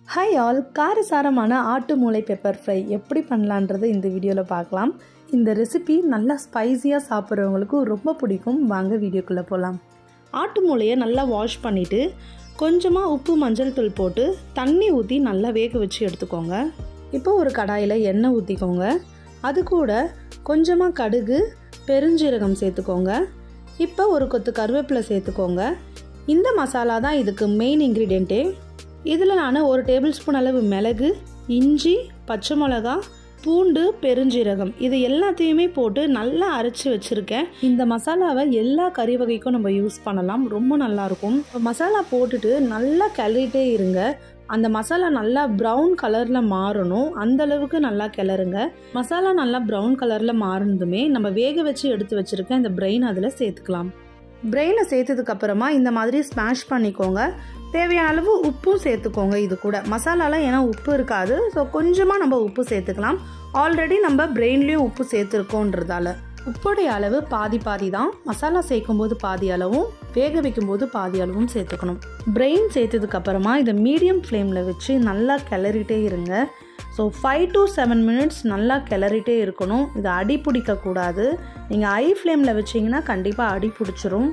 Hi all, காரசாரமான ஆட்டு மூளை பெப்பர் ஃப்ரை எப்படி பண்ணலான்றது இந்த வீடியோவில் பார்க்கலாம். இந்த ரெசிபி நல்லா ஸ்பைஸியாக சாப்பிட்றவங்களுக்கு ரொம்ப பிடிக்கும். வாங்க வீடியோக்குள்ளே போகலாம். ஆட்டு மூளையை நல்லா வாஷ் பண்ணிவிட்டு கொஞ்சமாக உப்பு மஞ்சள் தூள் போட்டு தண்ணி ஊற்றி நல்லா வேக வச்சு எடுத்துக்கோங்க. இப்போ ஒரு கடாயில் எண்ணெய் ஊற்றிக்கோங்க. அது கூட கொஞ்சமாக கடுகு பெருஞ்சீரகம் சேர்த்துக்கோங்க. இப்போ ஒரு கொத்து கருவேப்பிலை சேர்த்துக்கோங்க. இந்த மசாலா தான் இதுக்கு மெயின் இன்க்ரீடியண்ட்டே. இதில் நான் ஒரு டேபிள் ஸ்பூன் அளவு மிளகு, இஞ்சி, பச்சை மிளகா, பூண்டு, பெருஞ்சீரகம் இது எல்லாத்தையுமே போட்டு நல்லா அரைச்சி வச்சுருக்கேன். இந்த மசாலாவை எல்லா கறி வகைக்கும் நம்ம யூஸ் பண்ணலாம், ரொம்ப நல்லாயிருக்கும். மசாலா போட்டுட்டு நல்லா கிளறிட்டே இருங்க. அந்த மசாலா நல்லா ப்ரௌன் கலரில் மாறணும், அந்தளவுக்கு நல்லா கிளறுங்க. மசாலா நல்லா ப்ரௌன் கலரில் மாறினதுமே நம்ம வேக வச்சு எடுத்து வச்சுருக்கேன் இந்த பிரெயின் அதில் சேர்த்துக்கலாம். பிரெயினை சேர்த்ததுக்கப்புறமா இந்த மாதிரி ஸ்மாஷ் பண்ணிக்கோங்க. தேவையான அளவு உப்பும் சேர்த்துக்கோங்க. இது கூட மசாலாலாம் ஏன்னா உப்பு இருக்காது, ஸோ கொஞ்சமாக நம்ம உப்பு சேர்த்துக்கலாம். ஆல்ரெடி நம்ம பிரெயின்லேயும் உப்பு சேர்த்துருக்கோன்றதால உப்புடைய அளவு பாதி பாதி தான். மசாலா சேர்க்கும் போது பாதி அளவும், வேக வைக்கும் போது பாதி அளவும் சேர்த்துக்கணும். பிரெயின் சேர்த்ததுக்கப்புறமா இதை மீடியம் ஃப்ளேமில் வச்சு நல்லா கிளறிட்டே இருங்க. ஸோ 5 to 7 minutes நல்லா கிளறிட்டே இருக்கணும். இதை அடி பிடிக்கக்கூடாது. நீங்கள் ஹை ஃப்ளேமில் வச்சிங்கன்னா கண்டிப்பாக அடி பிடிச்சிரும்.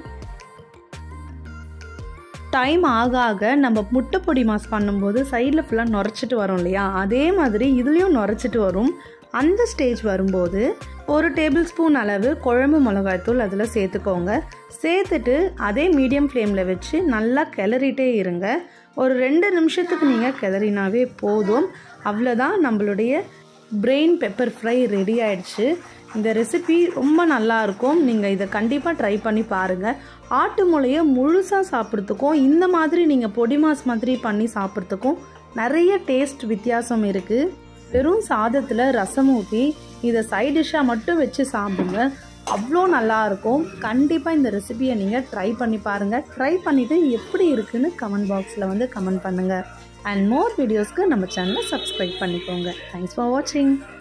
டைம் ஆக ஆக நம்ம முட்டை பொடி மாஸ் பண்ணும்போது சைடில் ஃபுல்லாக நுரைச்சிட்டு வரும் இல்லையா, அதே மாதிரி இதுலேயும் நுரைச்சிட்டு வரும். அந்த ஸ்டேஜ் வரும்போது ஒரு டேபிள் ஸ்பூன் அளவு குழம்பு மிளகாய்த்தூள் அதில் சேர்த்துக்கோங்க. சேர்த்துட்டு அதே மீடியம் ஃப்ளேமில் வச்சு நல்லா கிளறிட்டே இருங்க. ஒரு 2 நிமிஷத்துக்கு நீங்கள் கிளறினாவே போதும். அவ்வளோதான், நம்மளுடைய பிரெயின் பெப்பர் ஃப்ரை ரெடி ஆயிடுச்சு. இந்த ரெசிபி ரொம்ப நல்லாயிருக்கும். நீங்கள் இதை கண்டிப்பாக ட்ரை பண்ணி பாருங்கள். ஆட்டு மூளையை முழுசாக சாப்பிட்றதுக்கும் இந்த மாதிரி நீங்கள் பொடி மாஸ் மாதிரி பண்ணி சாப்பிட்றதுக்கும் நிறைய டேஸ்ட் வித்தியாசம் இருக்குது. வெறும் சாதத்தில் ரசம் ஊற்றி இதை சைட் டிஷ்ஷாக மட்டும் வச்சு சாப்பிடுங்க, அவ்வளோ நல்லாயிருக்கும். கண்டிப்பாக இந்த ரெசிபியை நீங்கள் ட்ரை பண்ணி பாருங்கள். ட்ரை பண்ணிவிட்டு எப்படி இருக்குன்னு கமெண்ட் பாக்ஸில் வந்து கமெண்ட் பண்ணுங்கள். அண்ட் மோர் வீடியோஸ்க்கு நம்ம சேனலை சப்ஸ்கிரைப் பண்ணிக்கோங்க. தேங்க்ஸ் ஃபார் வாட்சிங்.